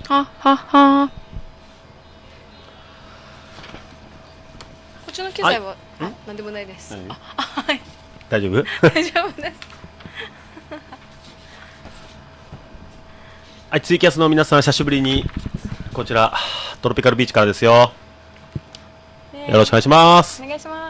ははは。こっちの機材は、なんでもないです。はい。 大丈夫？ 大丈夫です。 はい、ツイキャスの皆さん、久しぶりにこちらトロピカルビーチからですよ。よろしくお願いします。 お願いします。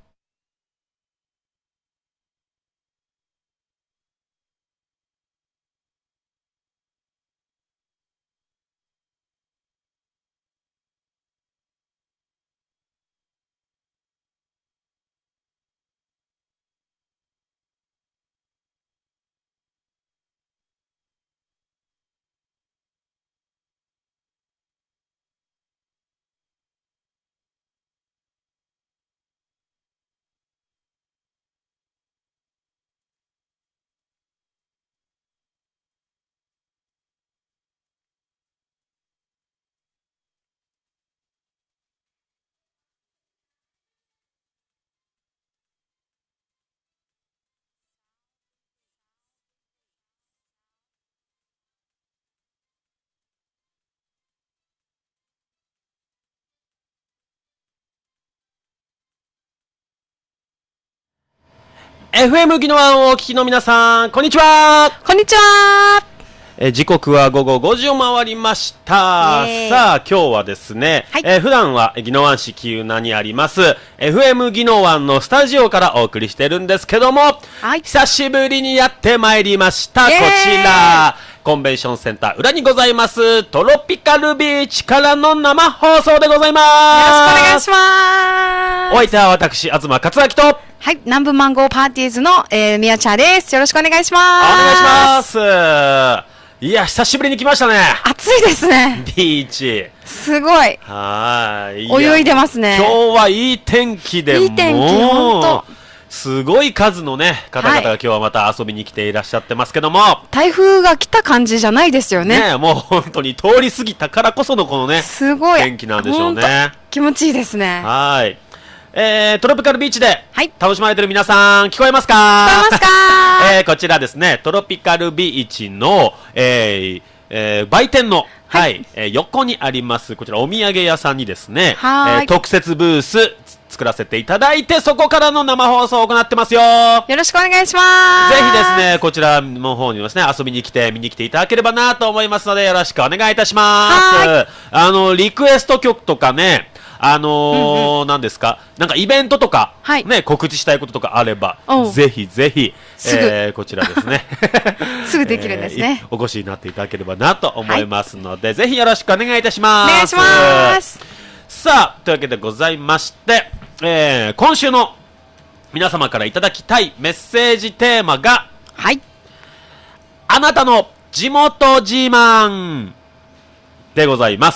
FM ギノワンをお聞きの皆さん、こんにちは。 こんにちは。 時刻は午後5時を回りました。さあ、今日はですね、普段はギノワン市喜友名にあります FM ギノワンのスタジオからお送りしてるんですけども、久しぶりにやってまいりました。こちらコンベンションセンター裏にございますトロピカルビーチからの生放送でございます。 よろしくお願いします。 お相手は私、東克明と、 はい、南部マンゴーパーティーズの、宮茶です。よろしくお願いします。 お願いします。いや、久しぶりに来ましたね。 暑いですね。 ビーチ。 すごい。 はい。 泳いでますね。 今日はいい天気で、 いい天気、ほんと。 すごい数のね、方々が今日はまた遊びに来ていらっしゃってますけども。 台風が来た感じじゃないですよね。 ね、もう本当に通り過ぎたからこそのこのね、 すごい天気なんでしょうね。 気持ちいいですね。 はい。トロピカルビーチで楽しまれてる皆さん、聞こえますか？ 聞こえますか？ こちらですね、トロピカルビーチの、売店の、横にあります、こちらお土産屋さんにですね、特設ブース作らせていただいて、そこからの生放送を行ってますよ。よろしくお願いします。 ぜひですね、こちらの方にですね、遊びに来て、見に来ていただければなと思いますので、よろしくお願いいたします。リクエスト曲とかね、何ですか、なんかイベントとか、ね、告知したいこととかあれば、ぜひぜひ、こちらですね。 すぐできるんですね。 お越しになっていただければなと思いますので、ぜひよろしくお願いいたします。 お願いします。 さあ、というわけでございまして、今週の皆様からいただきたいメッセージテーマが、あなたの地元自慢でございます。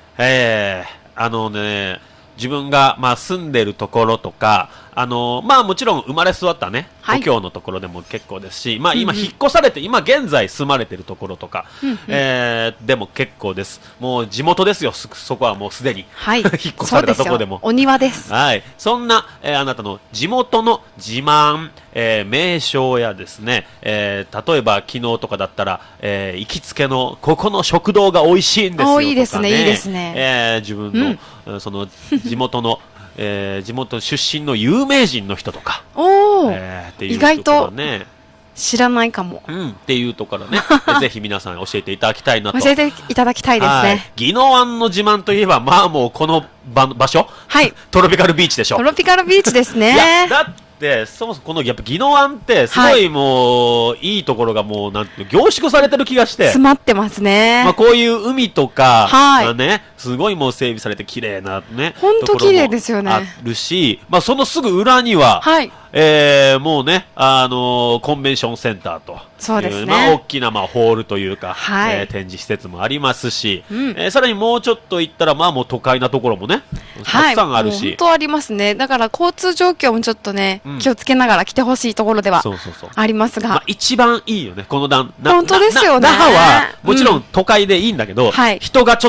自分が、住んでるところとか、もちろん生まれ育ったね、故郷のところでも結構ですし、今引っ越されて、今現在住まれてるところとか、でも結構です。もう地元ですよ、そこはもうすでに。引っ越されたところでも。 お庭です。 はい。そんな、あなたの地元の自慢、名称やですね、例えば昨日とかだったら、行きつけの、ここの食堂が美味しいんですよ。 いいですね、いいですね。 自分の、その地元の、地元出身の有名人の人とか、 意外と知らないかも。 っていうところね、ぜひ皆さん教えていただきたいなと。 教えていただきたいですね。 宜野湾の自慢といえば、もうこの場所、トロピカルビーチでしょ。 トロピカルビーチですね。 だってそもそもこのやっぱ宜野湾ってすごいもういいところがもうなんて凝縮されてる気がして、 詰まってますね。 こういう海とかがね、すごいもう整備されて綺麗なね、 本当綺麗ですよね。 あるし、そのすぐ裏には、もうね、コンベンションセンターという、 そうですね、 大きなホールというか、展示施設もありますし、さらにもうちょっと行ったらもう都会なところもね、たくさんあるし、 本当ありますね。だから交通状況もちょっとね、気をつけながら来てほしいところではありますが、 一番いいよね、この本当ですよね。 那覇はもちろん都会でいいんだけど、人がちょっと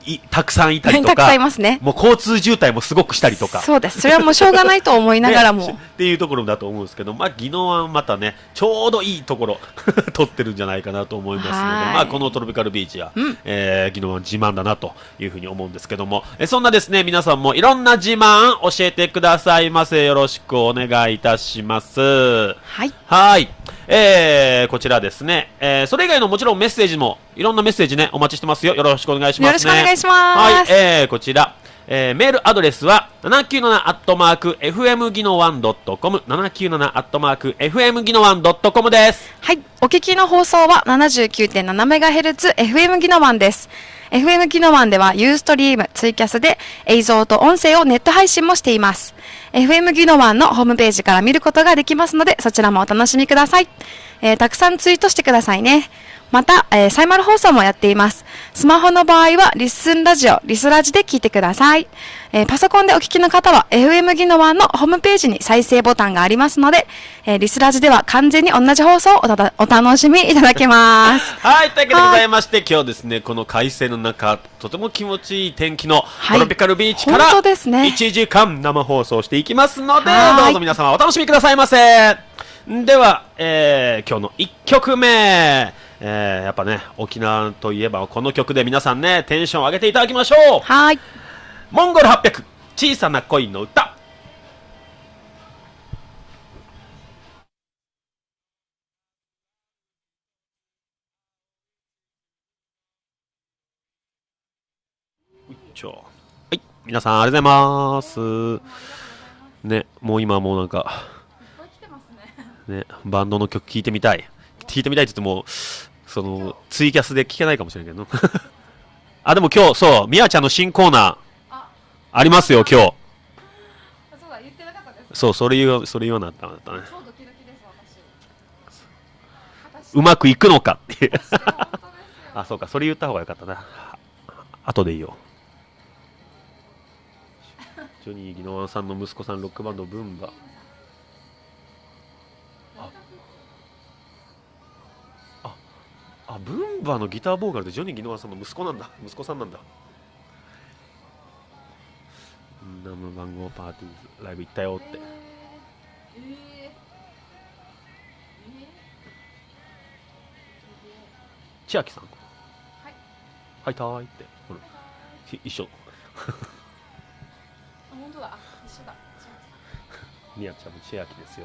たくさんいたりとか、 たくさんいますね。 もう交通渋滞もすごくしたりとか。 そうです。それはもうしょうがないと思いながらも。 ね、っていうところだと思うんですけど、まあ、宜野湾またね、ちょうどいいところ、取ってるんじゃないかなと思いますので、まあ、このトロピカルビーチは、宜野湾自慢だなというふうに思うんですけども、そんなですね、皆さんもいろんな自慢教えてくださいませ。よろしくお願いいたします。はい。はい。こちらですね、それ以外のもちろんメッセージも、いろんなメッセージね、お待ちしてますよ。よろしくお願いしますね。 よろしくお願いします。 はい、こちら。メールアドレスは 797-fm ギノワン .com 797-fm ギノワン .com です。 はい。お聞きの放送は 79.7MHz FM ギノワンです。FM ギノワンではユーストリーム、ツイキャスで映像と音声をネット配信もしています。FM ギノワンのホームページから見ることができますので、そちらもお楽しみください。たくさんツイートしてくださいね。また、サイマル放送もやっています。スマホの場合は、リッスンラジオ、リスラジで聞いてください。パソコンでお聞きの方は、FM ギノワンのホームページに再生ボタンがありますので、リスラジでは完全に同じ放送をお楽しみいただけます。 はい、というわけでございまして、今日ですね、この快晴の中、とても気持ちいい天気のトロピカルビーチから、1時間生放送していきますので、どうぞ皆様お楽しみくださいませ。では、今日の1曲目。やっぱね、沖縄といえばこの曲で皆さんね、テンション上げていただきましょう。 はい。 モンゴル800、小さな恋の歌。はい、皆さんありがとうございます。ね、もう今もうなんか、ね、バンドの曲聴いてみたい。聴いてみたいって言っても、そのツイキャスで聞けないかもしれないけどあ、でも今日そうみやちゃんの新コーナーありますよ今日。そうそれ言うなったんだったね。うまくいくのかっていうあ、そうか、それ言った方がよかったな。後でいいよ。ジョニー・ギノワンさんの息子さん、ロックバンドブンバ。ブンバのギターボーカルでジョニー・ギノワンさんの息子さんなんだ。ナム番号パーティーズライブ行ったよって。千秋さん、はいたーいってほら一緒本当だ、一緒だ。 みやちゃんも千秋ですよ。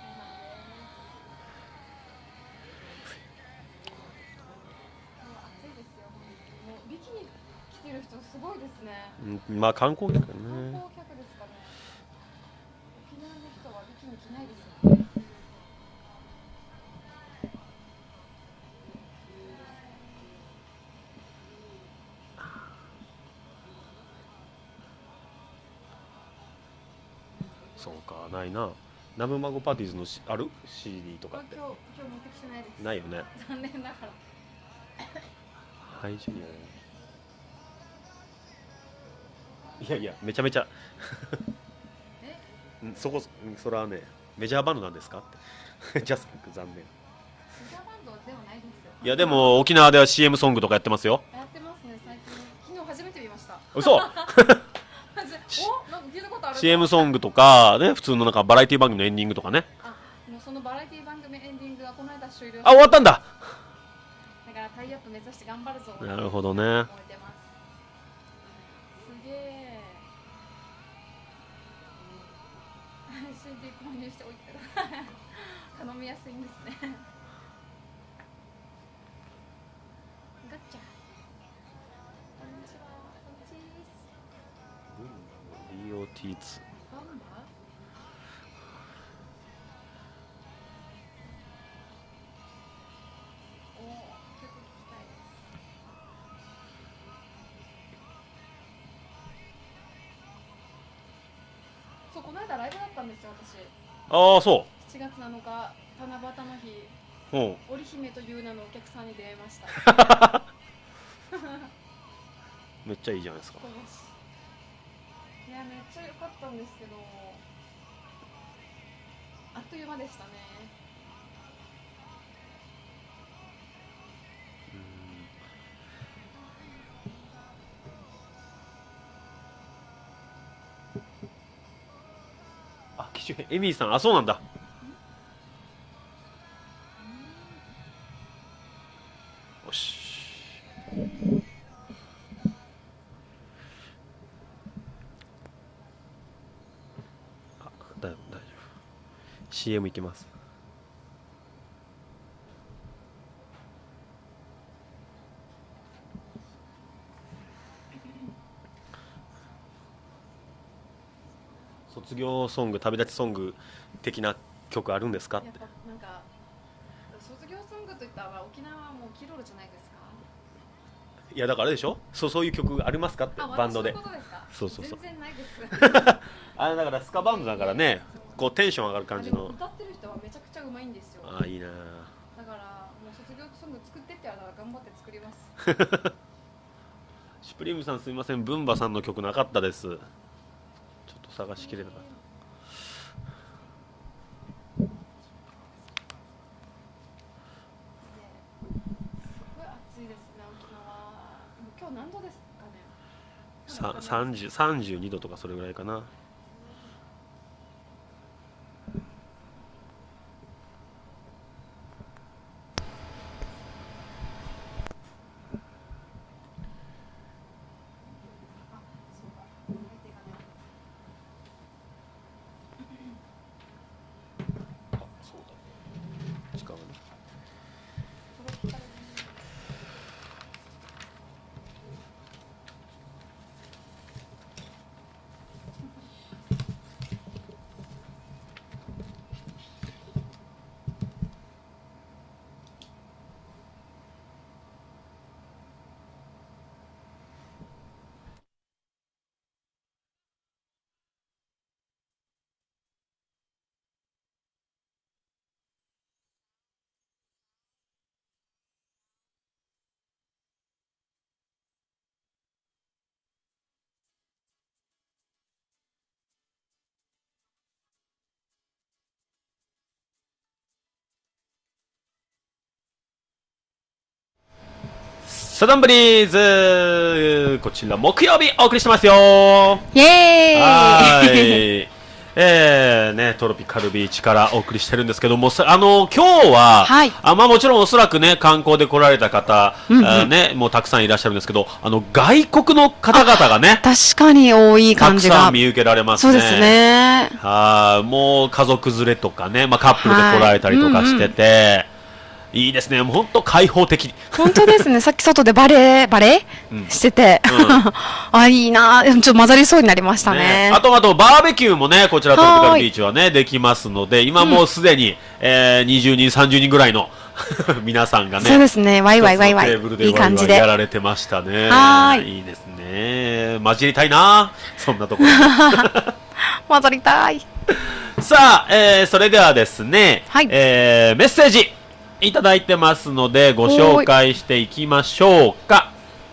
すごいですね。 まあ観光客ね。 観光客ですかね。沖縄の人はビキニ着ないですよね。 そうか、ないな。ナムマゴパーティーズのある CD とかって。 今日持ってきてないです。 ないよね。 残念ながら。 はい、ジュニア。いやいや、めちゃめちゃそれはね、メジャーバンドなんですかってジャスク残念。メジャーバンドではないですよ。 いやでも沖縄では CM ソングとかやってますよ。 やってますね、最近。昨日初めて見ました。 嘘なんか聞いたことある。 CM ソングとかね、普通のなんかバラエティ番組のエンディングとかね。 もうそのバラエティ番組エンディングがこの間終了。 終わったんだ。 だからタイアップ目指して頑張るぞ。 なるほどね。 CD 購入しておいて頼みやすいんですねガッチャ。こんにちは。 DOT2。 バンバおお、曲聞きたいです。そう、この間ライブだったんですよ、私。 ああ、そう。 7月7日、七夕の日、織姫という名のお客さんに出会いました。 めっちゃいいじゃないですか。 いや、めっちゃ良かったんですけど、あっという間でしたね。 主編エミーさん、あ、そうなんだ。よし。あ、大丈夫。CM いきます。卒業ソング、旅立ちソング的な曲あるんですかって。 やっぱなんか卒業ソングといったら沖縄はもうキロルじゃないですか。 いやだからあれでしょ、そういう曲ありますかって、バンドで。そう全然ないです。 あれだからスカバンドだからね、こうテンション上がる感じの。 歌ってる人はめちゃくちゃうまいんですよ。 ああ、いいな。 だからもう卒業ソング作ってって言われたら頑張って作ります。 シュプリームさんすみません、ブンバさんの曲なかったです。ちょっと探しきれなかった。 今日何度ですかね。 32度とかそれぐらいかな。サザンブリーズ、こちら木曜日お送りしてますよ。 イエーイ。 はい。ね、トロピカルビーチからお送りしてるんですけども、今日は、はい、まあもちろんおそらくね、観光で来られた方、ね、もうたくさんいらっしゃるんですけど、外国の方々がね、 確かに多い感じが。 たくさん見受けられますね。 そうですね。 もう家族連れとかね、まあカップルで来られたりとかしてて、いいですね、もう本当開放的。 本当ですね、さっき外でバレー、してて、あ、いいな、ちょっと混ざりそうになりましたね。 あとバーベキューもね、こちらトロピカルビーチはね、できますので、今もうすでに、20人、30人ぐらいの皆さんがね、 そうですね、ワイワイ、いい感じでやられてましたね。いいですね、混じりたいな、そんなところ。 混ざりたい。 さあ、それではですね、メッセージいただいてますのでご紹介していきましょうか。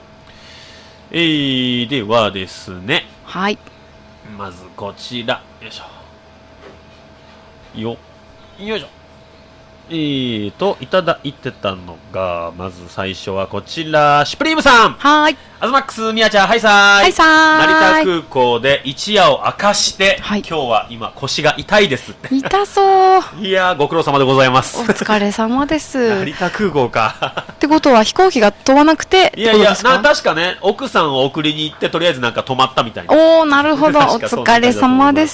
ではですね、 はい、 まずこちら、よいしょよいしょ、いただいてたのが、まず最初はこちら、シュプリームさん。 はい。 アズマックス、ミヤちゃん、ハイサーイ。 ハイサーイ。 成田空港で一夜を明かして、今日は今腰が痛いです。 痛そう。 いやー、ご苦労様でございます。 お疲れ様です。 成田空港か。 ってことは飛行機が飛ばなくて、 いやいや、確かね、奥さんを送りに行って、とりあえずなんか止まったみたいな。 おー、なるほど。お疲れ様です。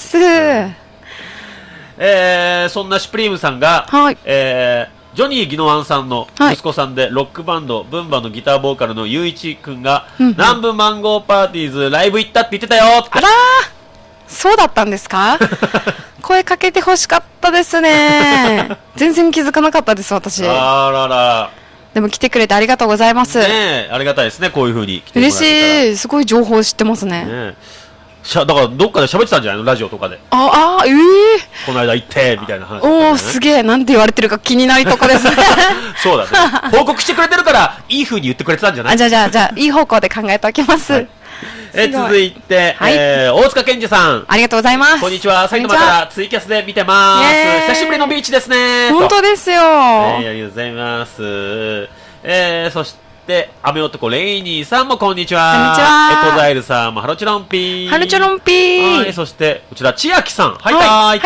そんなシュプリームさんが、ジョニー・ギノワンさんの息子さんで、ロックバンド、ブンバのギターボーカルのゆういちくんが、南部マンゴーパーティーズライブ行ったって言ってたよって。 あらー、そうだったんですか？声かけてほしかったですね。全然気づかなかったです、私。 あらら。 でも来てくれてありがとうございます。 ね、ありがたいですね、こういう風に来てもらってたら。 嬉しい、すごい情報知ってますね。 だからどっかで喋ってたんじゃないの、ラジオとかで。この間行ってみたいな話、 おお、すげえ、なんて言われてるか気になるとこですね。 そうだね、報告してくれてるからいい風に言ってくれてたんじゃない。 じゃあいい方向で考えておきます。 続いて、大塚健二さん、 ありがとうございます。 こんにちは、埼玉からツイキャスで見てます。久しぶりのビーチですね。 本当ですよ。 ありがとうございます。そしてて、雨男レイニーさんもこんにちは。 こんにちは。 エコザイルさんもハロチュロンピー。 ハロチュロンピー。 はい、そして、こちら、千秋さん。はい、 はい。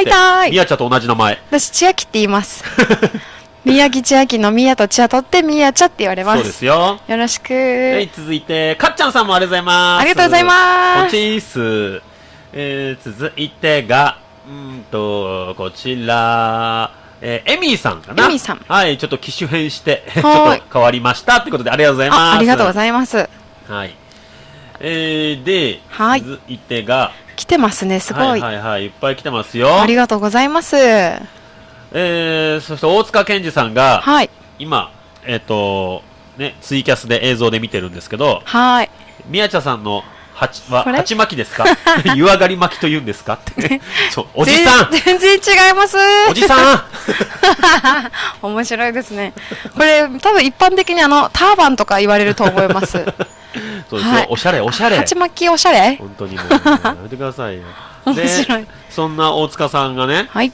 みやちゃんと同じ名前。 私、千秋って言います。宮城千秋の宮と千秋取って宮茶って言われます。 そうですよ。 よろしく。 はい、続いて、かっちゃんさんもありがとうございます。 ありがとうございます。 こちーす。続いてが、こちら、エミーさんかな。 エミーさん。 はい、ちょっと機種変して、ちょっと変わりましたということで、ありがとうございます。 ありがとうございます。 はい。で、 はい、 続いてが、 来てますね、すごい。 はいはいはい、いっぱい来てますよ。 ありがとうございます。 そして大塚健二さんが、 はい、 今、ね、ツイキャスで映像で見てるんですけど、 はい。 宮茶さんの鉢巻きですか湯上がり巻きと言うんですかっておじさん全然違いますおじさん面白いですね。これ多分一般的にターバンとか言われると思います。 そうですよ、はい、おしゃれおしゃれ。 鉢巻きおしゃれ。 本当にもう、やめてくださいよ。 面白い。 そんな大塚さんがね、 はい、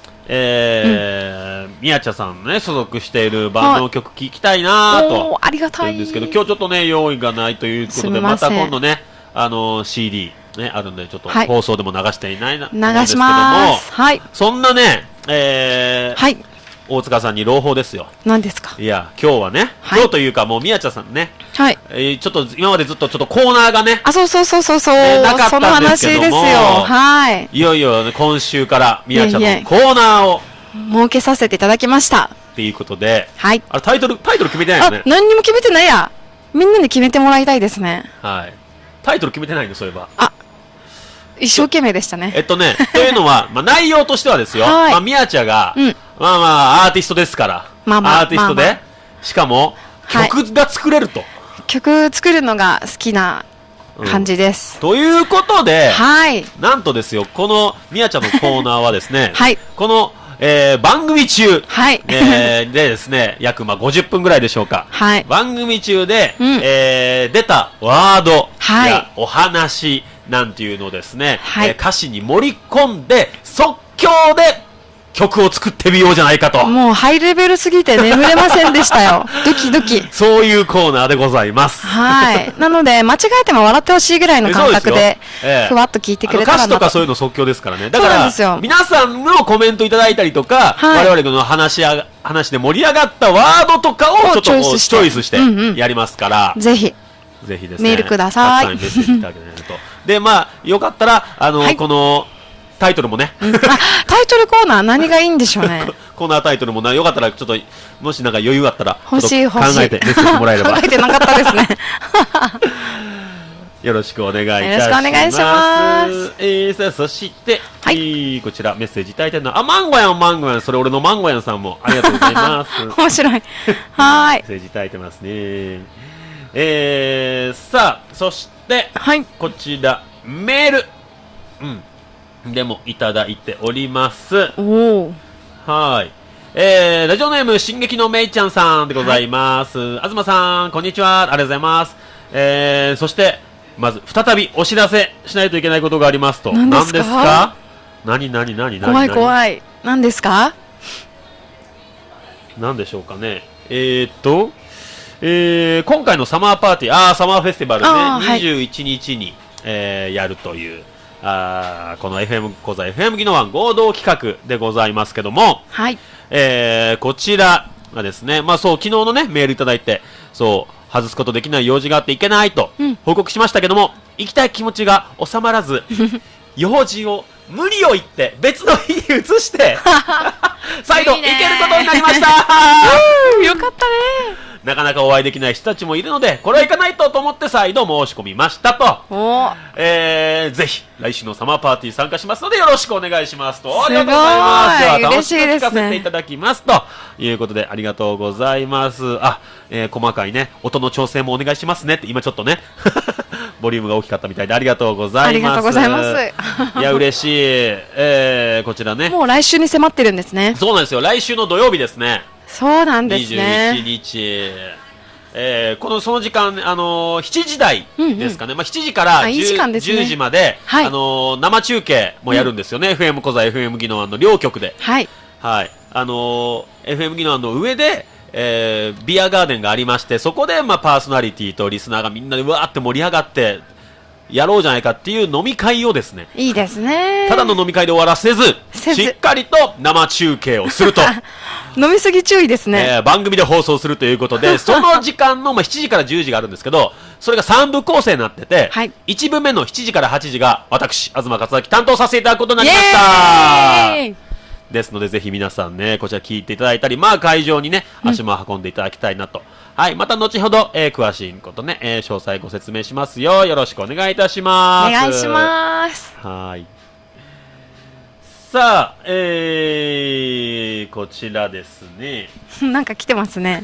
宮茶さんのね所属しているバンドの曲聴きたいなと、 ありがたいんですけど、今日ちょっとね用意がないということで、また今度ねCD ねあるんで、ちょっと放送でも流していないなと思うんですけども、 はい、 そんなね、 はい、 大塚さんに朗報ですよ。 何ですか。 いや今日はね、今日というかもう宮茶さんね、 はい、 ちょっと今までずっとちょっとコーナーがね、 そう、 なかったんですけども、 はい、 いよいよ、ね、今週から宮茶のコーナーを設けさせていただきましたっていうことで、 はい、 タイトル決めてないよね。 何にも決めてないや。みんなで決めてもらいたいですね。 はい、タイトル決めてないの、そういえば。 一生懸命でしたね。 というのは、内容としてはですよ、宮茶が、アーティストですから、アーティストで、しかも、曲が作れると。 曲作るのが好きな感じです。 ということで、なんとですよ、この宮茶のコーナーはですね、この、番組中、でですね、約50分ぐらいでしょうか。番組中で、出たワードやお話なんていうのをですね、歌詞に盛り込んで即興で曲を作ってみようじゃないかと。 もうハイレベルすぎて眠れませんでしたよ。ドキドキ。 そういうコーナーでございます。 はい。なので間違えても笑ってほしいぐらいの感覚でふわっと聞いてくれたらなと。 歌詞とかそういうの即興ですからね。だから皆さんのコメントいただいたりとか、我々の話で盛り上がったワードとかをちょっとチョイスしてやりますから、 ぜひですね、 メールください。 メッセージいただけないと。で、よかったらこのタイトルもね、 タイトルコーナー何がいいんでしょうね。 コーナータイトルもよかったらちょっともしなんか余裕あったら欲しい考えてメッセージもらえれば。 考えてなかったですね。 よろしくお願いいたします。 よろしくお願いします。 そして、こちらメッセージいただいてるのは、マンゴヤン、それ俺のマンゴヤンさんもありがとうございます。 面白い。はい。 メッセージいただいてますね。さあ、そして、こちら、メール。でもいただいております。はい。ラジオネーム、進撃のめいちゃんさんでございます。東さん、こんにちは。ありがとうございます。そして、まず、再びお知らせしないといけないことがありますと。何ですか？何怖い。何ですか？ 何でしょうかね。今回のサマーパーティー、サマーフェスティバルね、21日に、やるという、この FM 講座 FM 技能湾合同企画でございますけども、こちらがですね、昨日のね、メールいただいて、外すことできない用事があっていけないと報告しましたけども、行きたい気持ちが収まらず、用事を無理を言って別の日に移して再度行けることになりました。 よかったね。 なかなかお会いできない人たちもいるので、これは行かないと思って再度申し込みましたと。ぜひ来週のサマーパーティー参加しますのでよろしくお願いしますと。ありがとうございます。では楽しく聞かせていただきますということで、ありがとうございます。細かいね音の調整もお願いしますねって、今ちょっとねボリュームが大きかったみたいでありがとうございます。ありがとうございます。いや嬉しい。こちらね、 もう来週に迫ってるんですね。 そうなんですよ。来週の土曜日ですね。 そうなんですね。 21日、その時間、7時台ですかね、7時から10時まで、生中継もやるんですよね、FM 小座 FM 技能湾の両局で。FM 技能湾の上で、 ビアガーデンがありまして、そこで、まあ、パーソナリティとリスナーがみんなでわーって盛り上がってやろうじゃないかっていう飲み会をですね、 いいですね。 ただの飲み会で終わらせずしっかりと生中継をすると飲みすぎ注意ですね。 番組で放送するということで、その時間の、まあ、7時から10時があるんですけど、それが3部構成になってて、 はい、 1部目の7時から8時が私、東勝明担当させていただくことになりました。 ですので、ぜひ皆さんね、こちら聞いていただいたり、まあ会場にね、足も運んでいただきたいなと。はい、また後ほど、詳しいことね、詳細ご説明しますよ。よろしくお願いいたします。 お願いします。 はい。さあ、こちらですね。 なんか来てますね。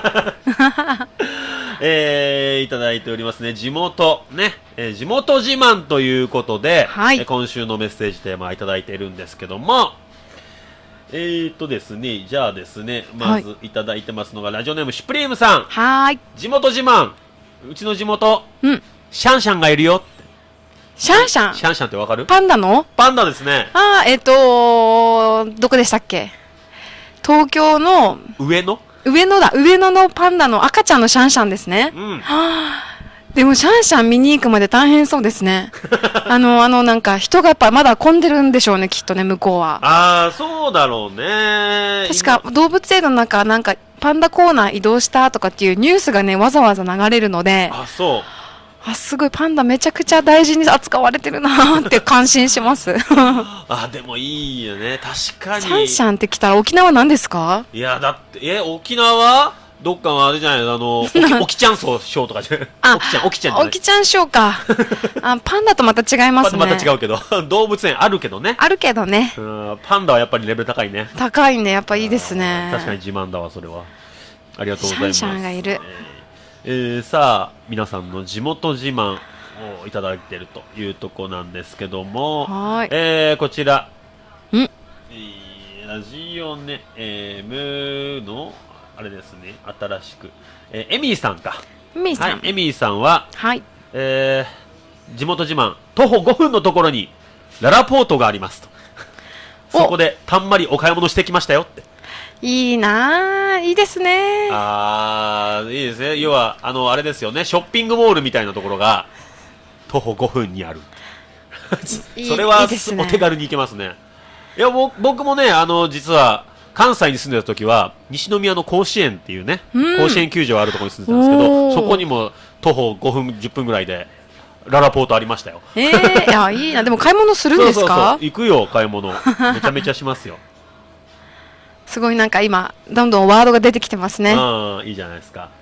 いただいておりますね。地元、ね、地元自慢ということで、 はい、 今週のメッセージテーマいただいているんですけども、ですね、じゃあですね、まずいただいてますのが、ラジオネームシュプリームさん。 はい。 地元自慢、うちの地元、シャンシャンがいるよ。 シャンシャン？ シャンシャンってわかる？ パンダの？ パンダですね。 ああ、どこでしたっけ？東京の上野だ。上野のパンダの赤ちゃんのシャンシャンですね。でもシャンシャン見に行くまで大変そうですね。なんか人がやっぱまだ混んでるんでしょうね、きっとね、向こうは。 ああ、そうだろうね。 確か動物園の中、なんかパンダコーナー移動したとかっていうニュースがね、わざわざ流れるので。 あ、そう。 すごいパンダめちゃくちゃ大事に扱われてるなーって感心します。 でもいいよね、確かに。 シャンシャンって来たら沖縄なんですか？ いや、だって、沖縄どっかのあれじゃないの、沖ちゃんショーとかじゃない沖ちゃんショーか。パンダとまた違いますね。 また違うけど、動物園あるけどね。 あるけどね。 パンダはやっぱりレベル高いね。 高いね、やっぱいいですね。 確かに自慢だわ、それは。ありがとうございます。 シャンシャンがいる。 さあ、皆さんの地元自慢をいただいているというところなんですけども、こちら、ラジオネームの、あれですね、新しく、エミーさんか。 エミーさん。 はい、エミーさんは、 はい、 地元自慢、徒歩5分のところに、ララポートがありますと。そこで、たんまりお買い物してきましたよって。 いいなぁ、いいですね。 いいですね。要は、あれですよね、ショッピングモールみたいなところが、徒歩5分にある。それは、お手軽に行けますね。いや、僕もね、実は、関西に住んでた時は、西宮の甲子園っていうね、甲子園球場あるところに住んでたんですけど、そこにも徒歩5分、10分ぐらいで、ララポートありましたよ。 いや、いいな。でも買い物するんですか？ 行くよ、買い物。めちゃめちゃしますよ。 すごいなんか今、どんどんワードが出てきてますね。 いいじゃないですか。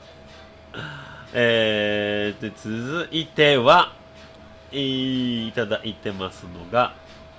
で続いては、いただいてますのが、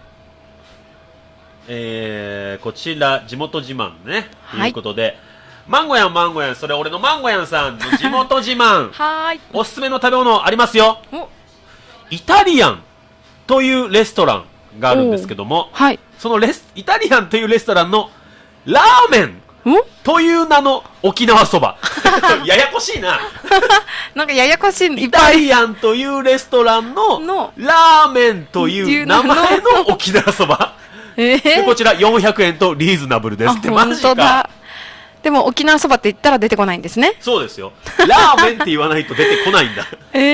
こちら、地元自慢ね。ということで、マンゴヤン、それ俺のマンゴヤンさんの地元自慢。おすすめの食べ物ありますよ。イタリアンというレストランがあるんですけども、そのイタリアンというレストランのラーメンという名の沖縄そば。ややこしいな。 なんかややこしい。 イタリアンというレストランのラーメンという名前の沖縄そば。でこちら400円とリーズナブルですって。マジか。 でも沖縄そばって言ったら出てこないんですね。 そうですよ。ラーメンって言わないと出てこないんだ。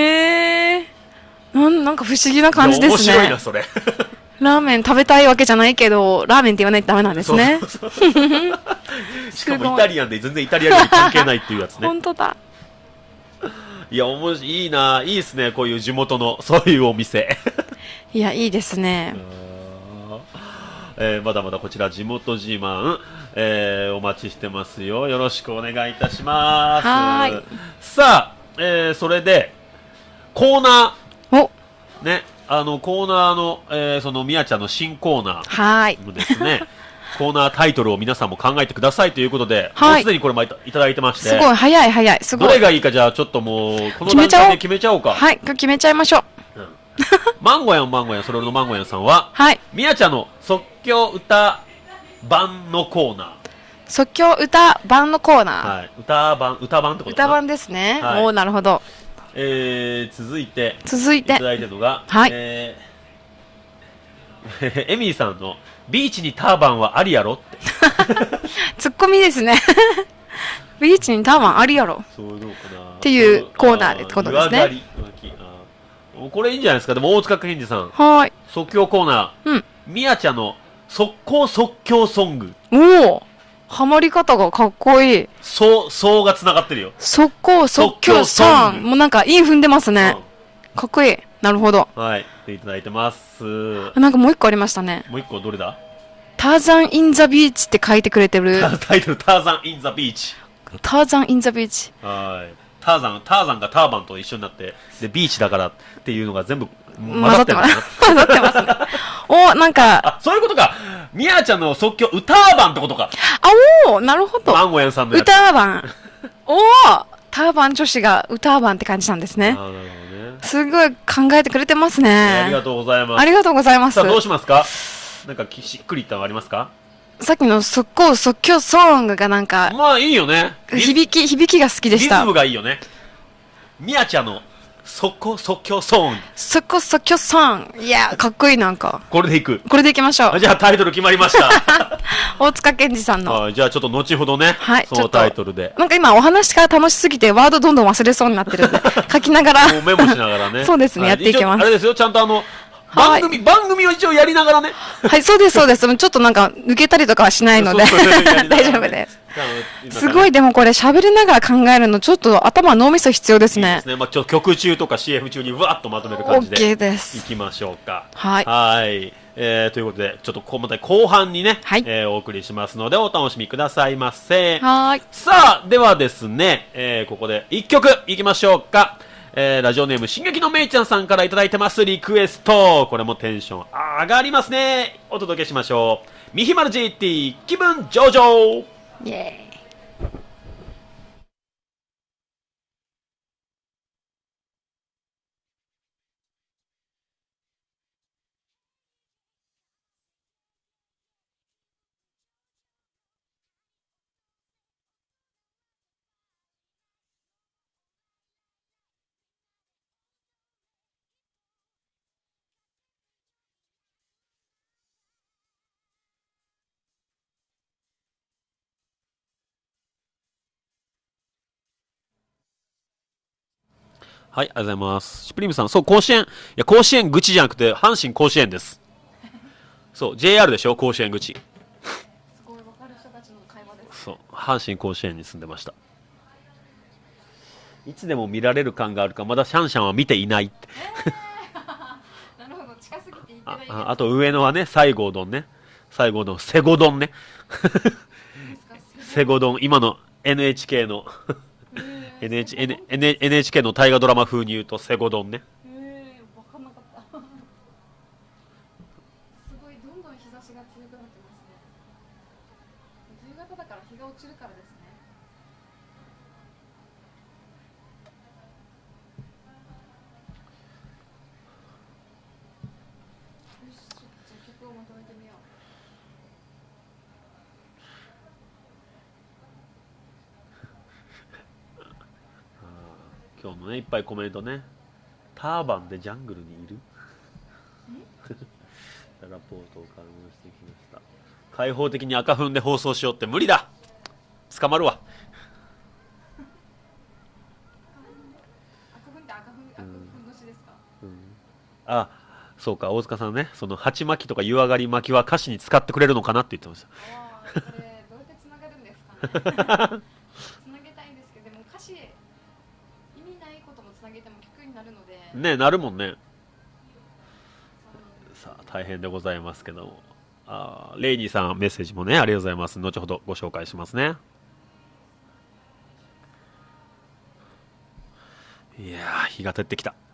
なんか不思議な感じですね。面白いな、それ。 ラーメン食べたいわけじゃないけど、ラーメンって言わないとダメなんですね。 しかもイタリアンで全然イタリア料理関係ないっていうやつね。 本当だ。 いや、いいな、いいですね、こういう地元の、そういうお店。 いや、いいですね。 まだまだこちら地元自慢、お待ちしてますよ。よろしくお願いいたします。さあ、それでコーナーね、コーナーの、そのみやちゃんの新コーナーですね。コーナータイトルを皆さんも考えてくださいということで、もうすでにこれもいただいてまして、 すごい早いすごい。 どれがいいか、じゃあちょっともうこの段階で決めちゃおうか。 はい、決めちゃいましょう。 マンゴヤン、それのマンゴヤンさんは、みやちゃんの即興歌版のコーナー。 即興歌版のコーナー。 歌版ってことかな。 歌版ですね。なるほど。 続いていただいてるのが、エミーさんのビーチにターバンはありやろって。 ツッコミですね。 ビーチにターバンあるやろ。 そういうのかな。 っていうコーナーでってことですね。 湯上がりこれいいんじゃないですか。でも大塚健二さん。 はい。 即興コーナー。 うん。 みやちゃんの即興ソング。 おお。ハマり方がかっこいい。 そうが繋がってるよ。 即興ソング。もうなんか、韻踏んでますね。かっこいい。なるほど。 はい。でいただいてます。 なんかもう一個ありましたね。 もう一個どれだ？ ターザン・イン・ザ・ビーチって書いてくれてる。 タイトル、ターザン・イン・ザ・ビーチ。 ターザン・イン・ザ・ビーチ。 はい。ターザンがターバンと一緒になって、で、ビーチだからっていうのが全部混ざってます。 混ざってますね。お、なんか。 あ、そういうことか。みやちゃんの即興、歌ーバンってことか。 あ、おー、なるほど。 マンゴヤンさんのやつ。 歌ーバン。おー、ターバン女子が歌ーバンって感じなんですね。 あ、なるほどね。 すごい考えてくれてますね。 ありがとうございます。 ありがとうございます。 さあ、どうしますか？なんかしっくりいったのありますか？ さっきの即興ソングがなんか、 まあいいよね。 響きが好きでした。 リズムがいいよね。みやちゃんの即興ソング。 即興ソング。いや、かっこいいなんか。 これでいく。 これでいきましょう。 じゃあタイトル決まりました。 大塚健二さんの。 じゃあちょっと後ほどね、 はい、 そのタイトルで。 なんか今お話が楽しすぎてワードどんどん忘れそうになってるんで、書きながら。 もうメモしながらね。 そうですね、やっていきます。 あれですよ、ちゃんと番組を一応やりながらね。 はい、そうです、そうです。ちょっとなんか抜けたりとかはしないので、大丈夫です。すごい、でもこれ喋りながら考えるの、ちょっと頭脳みそ必要ですね。 いいですね。まあちょっと曲中とか CF 中にわっとまとめる感じで。 OK です。 いきましょうか。 はい。 はい。ということで、ちょっとまた後半にね、 はい、 お送りしますので、お楽しみくださいませ。 はい。 さあ、ではですね、ここで一曲いきましょうか。ラジオネーム、進撃のめいちゃんさんからいただいてます、リクエスト。これもテンション上がりますね。お届けしましょう。ミヒマル GT、気分上々。 イェーイ。 はい、ありがとうございます。シュプリームさん、そう、甲子園。いや、甲子園口じゃなくて、阪神甲子園です。そう、JR でしょ、甲子園口。すごい、わかる人たちの会話です。そう、阪神甲子園に住んでました。いつでも見られる感があるか、まだシャンシャンは見ていないって。 なるほど、近すぎて言ってない。 あと上のはね、西郷丼ね。西郷丼、セゴ丼ね。セゴ丼、今の NHK の。NHK の大河ドラマ風に言うとセゴドンね。 わかんなかった。すごいどんどん日差しが強くなってますね。夕方だから日が落ちるからですね。よし、じゃあ曲をまとめてみよう。 今日のね、いっぱいコメントね。ターバンでジャングルにいるラポートを買い物してきました。開放的に赤粉で放送しようって無理だ。捕まるわ。 赤粉って赤粉年ですか？ あ、そうか、大塚さんね、その鉢巻きとか湯上がり巻きは歌詞に使ってくれるのかなって言ってました。 これどうやってつながるんですかね。つなげたいんですけど、でも歌詞意味ないこともつなげても曲になるので。 ね、なるもんね。さあ大変でございますけども、レイニーさんメッセージもねありがとうございます。後ほどご紹介しますね。いやー、日が照ってきた。